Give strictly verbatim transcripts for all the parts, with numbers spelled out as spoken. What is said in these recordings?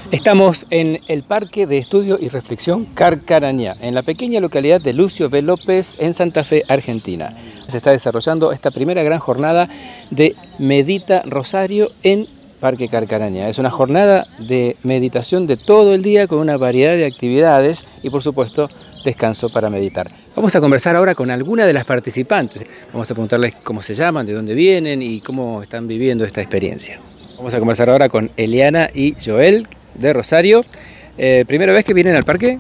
Estamos en el Parque de Estudio y Reflexión Carcarañá, en la pequeña localidad de Lucio B. López, en Santa Fe, Argentina. Se está desarrollando esta primera gran jornada de Medita Rosario en Parque Carcarañá. Es una jornada de meditación de todo el día con una variedad de actividades y, por supuesto, descanso para meditar. Vamos a conversar ahora con alguna de las participantes. Vamos a preguntarles cómo se llaman, de dónde vienen y cómo están viviendo esta experiencia. Vamos a conversar ahora con Eliana y Joel de Rosario. Eh, ¿Primera vez que vienen al parque?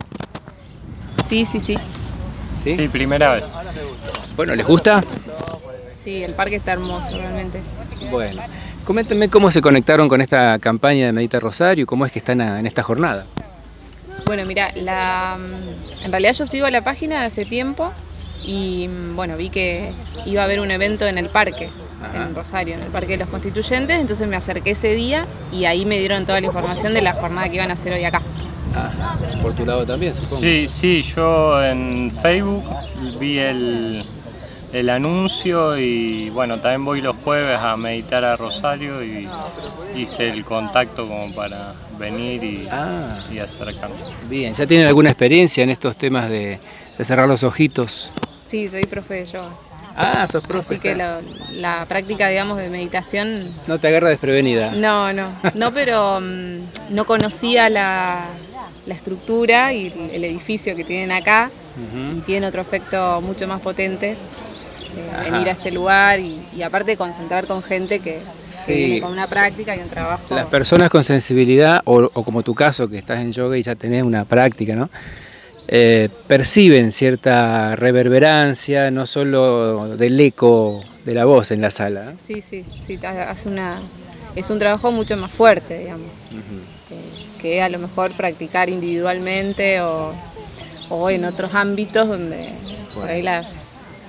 Sí, sí, sí. ¿Sí? Sí, primera vez. Bueno, ¿les gusta? Sí, el parque está hermoso realmente. Bueno, coméntenme cómo se conectaron con esta campaña de Medita Rosario y cómo es que están en esta jornada. Bueno, mira, la, en realidad yo sigo la página de hace tiempo y bueno, vi que iba a haber un evento en el parque, Ajá. en Rosario, en el Parque de los Constituyentes, entonces me acerqué ese día y ahí me dieron toda la información de la jornada que iban a hacer hoy acá. Ajá. Por tu lado también, supongo. Sí, sí, yo en Facebook vi el, el anuncio y bueno, también voy los jueves a meditar a Rosario y hice el contacto como para venir y, ah, y acercarme. Bien, ¿ya tienen alguna experiencia en estos temas de, de cerrar los ojitos? Sí, soy profe de yoga. Ah, sos profe. Así que la, la práctica, digamos, de meditación... No te agarra desprevenida. No, no, no, pero um, no conocía la, la estructura y el edificio que tienen acá. Uh-huh. Y tiene otro efecto mucho más potente. Eh, venir a este lugar y, y aparte concentrar con gente que, sí. que viene con una práctica y un trabajo. Las personas con sensibilidad, o, o como tu caso, que estás en yoga y ya tenés una práctica, ¿no? Eh, perciben cierta reverberancia, no solo del eco de la voz en la sala, ¿eh? Sí, sí, sí, hace una, es un trabajo mucho más fuerte, digamos, uh-huh. que, que a lo mejor practicar individualmente o, o en otros ámbitos donde bueno. por ahí las...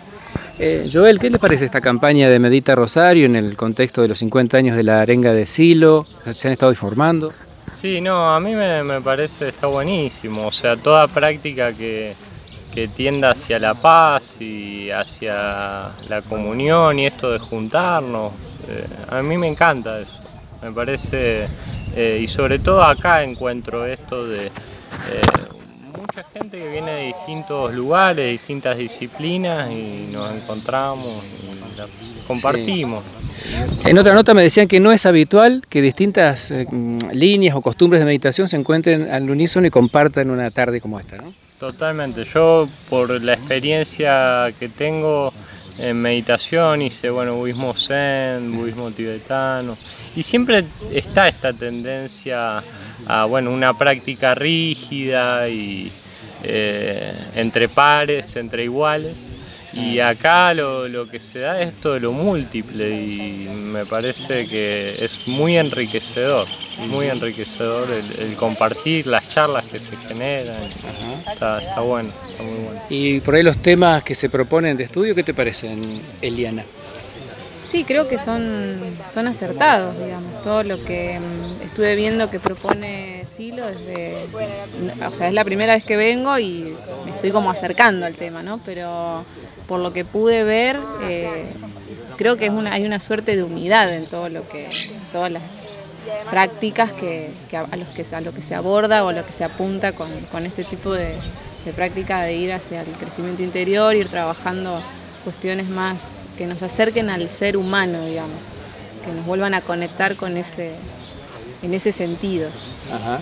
Eh, Joel, ¿qué le parece esta campaña de Medita Rosario en el contexto de los cincuenta años de la arenga de Silo? ¿Se han estado informando? Sí, no, a mí me, me parece está buenísimo, o sea, toda práctica que, que tienda hacia la paz y hacia la comunión y esto de juntarnos, eh, a mí me encanta eso, me parece, eh, y sobre todo acá encuentro esto de... Eh, mucha gente que viene de distintos lugares, distintas disciplinas y nos encontramos y la, compartimos. Sí. En otra nota me decían que no es habitual que distintas eh, líneas o costumbres de meditación se encuentren al unísono y compartan una tarde como esta, ¿no? Totalmente. Yo por la experiencia que tengo en meditación hice bueno, budismo zen, budismo tibetano y siempre está esta tendencia a bueno, una práctica rígida y eh, entre pares, entre iguales y acá lo, lo que se da es esto de lo múltiple y me parece que es muy enriquecedor, muy enriquecedor el, el compartir las charlas que se generan, está, está bueno, está muy bueno. Y por ahí los temas que se proponen de estudio, ¿qué te parecen, Eliana? Sí, creo que son, son acertados, digamos, todo lo que um, estuve viendo que propone Silo desde, o sea, es la primera vez que vengo y me estoy como acercando al tema, ¿no? Pero por lo que pude ver, eh, creo que es una, hay una suerte de unidad en todo lo que, todas las prácticas que, que a, a los que a lo que se aborda o a lo que se apunta con, con este tipo de, de práctica de ir hacia el crecimiento interior, ir trabajando cuestiones más que nos acerquen al ser humano, digamos, que nos vuelvan a conectar con ese, en ese sentido. Ajá.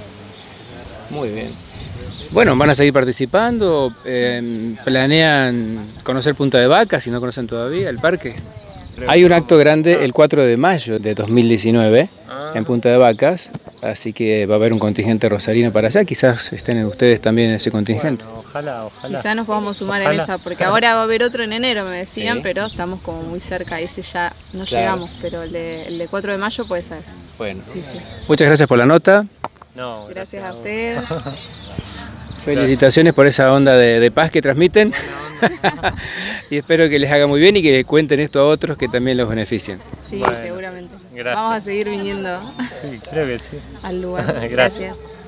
Muy bien. Bueno, ¿van a seguir participando? Eh, ¿Planean conocer Punta de Vaca si no conocen todavía el parque? Hay un acto grande el cuatro de mayo de dos mil diecinueve ah. en Punta de Vacas, así que va a haber un contingente rosarino para allá, quizás estén ustedes también en ese contingente. Bueno, ojalá, ojalá. Quizás nos podamos sumar ojalá. en esa, porque ahora va a haber otro en enero, me decían, sí. pero estamos como muy cerca, ese ya no claro. llegamos, pero el de, el de cuatro de mayo puede ser. Bueno, sí, sí. Muchas gracias por la nota. No, gracias, gracias a ustedes. Felicitaciones por esa onda de, de paz que transmiten y espero que les haga muy bien y que cuenten esto a otros que también los beneficien. Sí, bueno, seguramente. Gracias. Vamos a seguir viniendo sí, creo que sí. al lugar. Gracias. Gracias.